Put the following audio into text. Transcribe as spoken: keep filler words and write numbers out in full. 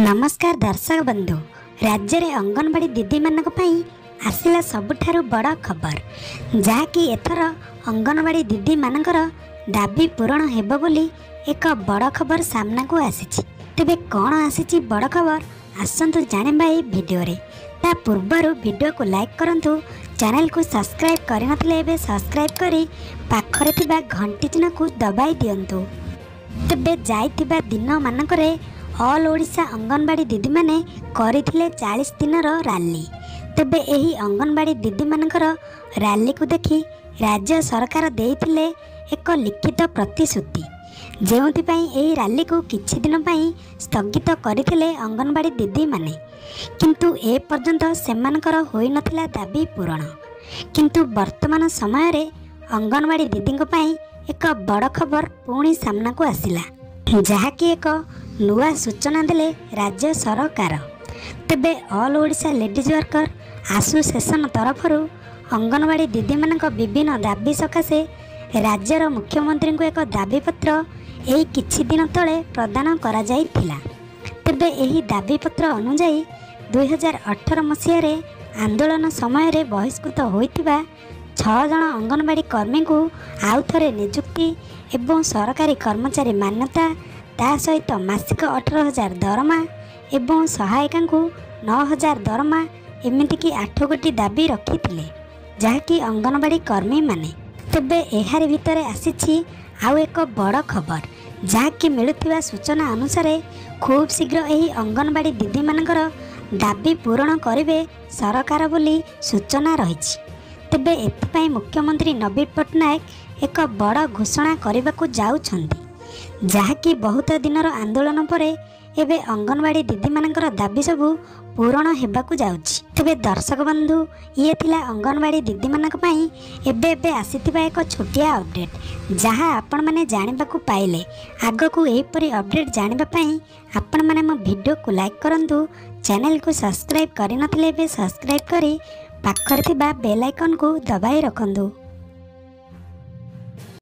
नमस्कार दर्शक बंधु। राज्य रे अंगनवाड़ी दीदी मानक पई आसिला सबुठारु बड़ खबर, जहाँकि एथर अंगनवाड़ी दीदी मानकर दाबी पूरण हेबो बोली एक बड़ खबर सामना को आसीछि। तेबे कौन आसीछि बड़ खबर, आसंतु जानिबा ए भिडियो रे। ता पूर्वरु वीडियो को लाइक करंतु, चैनल को सब्सक्राइब करि नथिले एबे सब्सक्राइब करी पाखरे थिबा घंटी चिन्ह को दबाई दियंतु। तेबे जाइथिबा दिन मानकरे ऑल ओडिशा अंगनवाड़ी दीदी माने करिथिले चालीस दिनर रैली। तेबे एही अंगनवाड़ी दीदी मानकर रैली को देखि राज्य सरकार देइथिले एक लिखित प्रतिश्रुति, जेउथिपाई एही रैली को किछि दिन पई स्थगित करिथिले अंगनवाड़ी दीदी माने। किंतु ए पर्यंत सेमानकर होई नथिला दाबी पूरण। किंतु वर्तमान समय रे अंगनवाड़ी दीदी को पई एक बड़ खबर पुणी सामना को आसिला, जहाँकि एक नुआ सूचना देले राज्य सरकार। तेबे all Odisha ladies worker association तरफरु अंगनवाड़ी दीदी मानक विभिन्न दाबी सकाशे राज्यर मुख्यमंत्री को एक दाबी पत्र एही किछि दिन तले प्रदान करा जाइथिला। तेबे एही दाबी पत्र अनुसार दुई हजार अठर मसीह रे आंदोलन समय रे बहिष्कृत होइतिबा छह जन अंगनवाड़ी कर्मी को आउ थरे नियुक्ति एवं सरकारी कर्मचारी मान्यता, ता सहित मासिक अठारह हजार दरमा एवं सहायिका को नौ हजार दरमा एमितिकी आठ गोटी दाबी रखिथिले, जहाँकि अंगनवाड़ी कर्मी माने। तेबे एहार भितर आसीछि आउ एक बड़ खबर, जहाँकि मिलुथिबा सूचना अनुसार खूब शीघ्र एही अंगनवाड़ी दीदी मानकर दाबी पूरण करिवे सरकार बोली सूचना रहिछि। तेबे एथिपाई मुख्यमंत्री नवीन पट्टनायक एक बड़ घोषणा करबाकू जाउछन्ति, जहाँकि बहुत दिनर आंदोलन परे एबे अंगनवाड़ी दीदी मानकर दाबी सबू पूरण हेबाकू जाउछि। तेबे दर्शक बंधु, ये थिला अंगनवाड़ी दीदी मानक पई एबे एबे आसीथिबा एक छोटिया अपडेट, जहाँ आपण माने जानिबाकू पाइले। आगकू एहिपरि अपडेट जानिबा पई आपण माने मो वीडियो को लाइक करंतु, चैनल को सब्सक्राइब करि नथिले एबे सब्सक्राइब करी पाखरे थिबा बेल आइकन को दबाई रखंतु।